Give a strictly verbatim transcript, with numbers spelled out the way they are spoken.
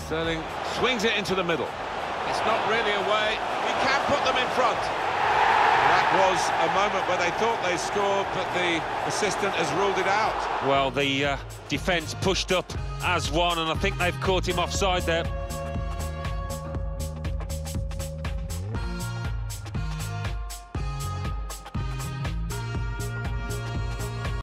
Sterling swings it into the middle. It's not really away. He can put them in front. That was a moment where they thought they scored, but the assistant has ruled it out. Well, the uh, defence pushed up as one, and I think they've caught him offside there.